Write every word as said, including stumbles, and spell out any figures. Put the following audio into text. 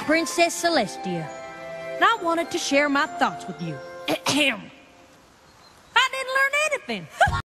Princess Celestia, and I wanted to share my thoughts with you. I didn't learn anything.